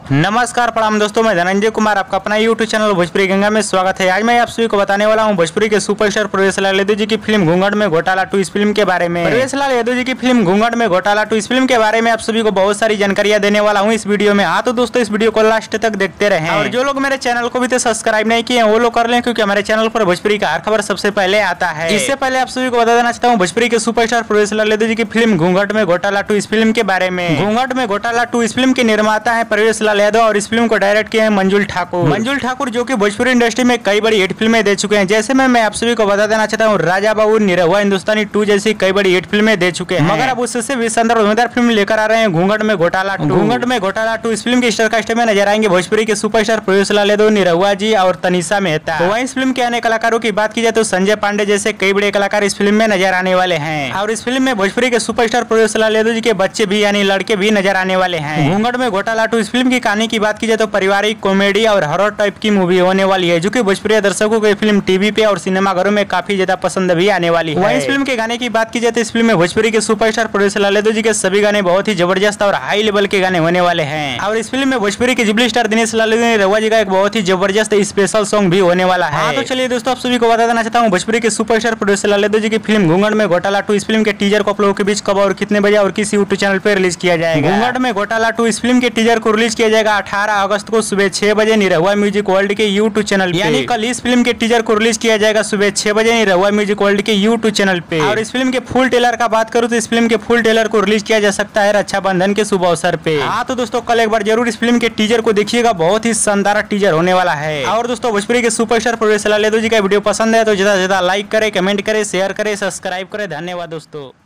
नमस्कार प्रणाम दोस्तों, मैं धनंजय कुमार आपका अपना यूट्यूब चैनल भोजपुरी गंगा में स्वागत है। आज मैं आप सभी को बताने वाला हूं भोजपुरी के सुपरस्टार प्रवेश लाल यादव जी की फिल्म घूंघट में घोटाला 2 इस फिल्म के बारे में। प्रवेश लाल यादव जी की फिल्म घूंघट में घोटाला 2 इस फिल्म के बारे में आप सभी को बहुत सारी जानकारियां देने वाला हूँ इस वीडियो में। हाँ तो दोस्तों, इस वीडियो को लास्ट तक देखते रहें और जो लोग मेरे चैनल को भी तो सब्सक्राइब नहीं किए वो लोग कर लें, क्योंकि हमारे चैनल पर भोजपुरी का हर खबर सबसे पहले आता है। इससे पहले आप सभी को बता देना चाहता हूँ भोजपुरी के सुपरस्टार प्रवेश लाल यादव जी की फिल्म घूंघट में घोटाला 2 इस फिल्म के बारे में। घूंघट में घोटाला 2 इस फिल्म के निर्माता है प्रवेश लाल यादव और इस फिल्म को डायरेक्ट किए हैं मंजुल ठाकुर जो कि भोजपुरी इंडस्ट्री में कई बड़ी हिट फिल्में दे चुके हैं। जैसे मैं आप सभी को बता देना चाहता हूँ राजा बाबू, निरहुआ हिंदुस्तानी 2 जैसी कई बड़ी हिट फिल्में दे चुके हैं, मगर अब उससे भी शानदार धुआंधार फिल्म लेकर आ रहे हैं घूंघट में घोटाला 2। घूंघट में घोटाला 2 इस फिल्म के स्टार कास्ट में नजर आएंगे भोजपुरी के सुपरस्टार प्रवेश लाल यादव, निरहुआ जी और तनिषा मेहता। तो वहीं इस फिल्म के अन्य कलाकारों की बात की जाए तो संजय पांडे जैसे कई बड़े कलाकार इस फिल्म में नजर आने वाले हैं और इस फिल्म में भोजपुरी के सुपरस्टार प्रवेश लाल यादव जी के बच्चे भी यानी लड़के भी नजर आने वाले हैं। घूंघट में घोटाला 2 इस फिल्म की कहानी की बात की जाए तो पारिवारिक कॉमेडी और हॉरर टाइप की मूवी होने वाली है, जो कि भोजपुरी दर्शकों को फिल्म टीवी पे और सिनेमाघरों में काफी ज्यादा पसंद भी आने वाली है। वहीं इस फिल्म के गाने की बात की जाए तो इस फिल्म में भोजपुरी के सुपरस्टार प्रवेश लाल यादव जी के सभी गाने बहुत ही जबरदस्त और हाई लेवल के गाने होने वाले हैं और इस फिल्म में भोजपुरी के जुबली स्टार दिनेश लाल यादव निरहुआ जी का एक बहुत ही जबरदस्त स्पेशल सॉन्ग भी होने वाला है। तो चलिए दोस्तों, आप सभी को बता देना चाहता हूँ भोजपुरी के सुपरस्टार प्रवेश लाल यादव जी की फिल्म घूंघट में घोटाला 2 इस फिल्म के टीजर को आप लोगों के बीच कब और कितने बजे और किस यूट्यूब चैनल पर रिलीज किया जाएगा। घूंघट में घोटाला 2 इस फिल्म के टीजर को रिलीज किया जाएगा 18 अगस्त को सुबह 6 बजे निरहुआ म्यूजिक वर्ल्ड के यूट्यूब चैनल पे। यानी कल इस फिल्म के टीजर को रिलीज किया जाएगा सुबह 6 बजे निरहुआ म्यूजिक वर्ल्ड के यूट्यूब चैनल पे। और इस फिल्म के फुल ट्रेलर का बात करूँ तो इस फिल्म के फुल ट्रेलर को रिलीज किया जा सकता है रक्षाबंधन के शुभ अवसर पे। हाँ तो दोस्तों, कल एक बार जरूर इस फिल्म के टीजर को देखिएगा, बहुत ही शानदार टीजर होने वाला है। और दोस्तों, भोजपुरी के सुपरस्टार प्रवेश लाल यादव जी का वीडियो पसंद है तो ज्यादा से ज्यादा लाइक करे, कमेंट करे, शेयर करे, सब्सक्राइब करे। धन्यवाद दोस्तों।